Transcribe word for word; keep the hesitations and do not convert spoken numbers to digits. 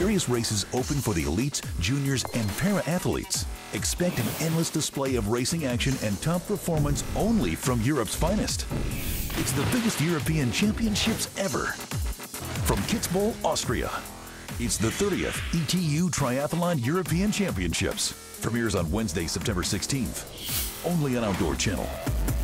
various races open for the elites, juniors, and para-athletes. Expect an endless display of racing action and top performance only from Europe's finest. It's the biggest European Championships ever. From Kitzbühel, Austria, it's the thirtieth E T U Triathlon European Championships. Premieres on Wednesday, September sixteenth, only on Outdoor Channel.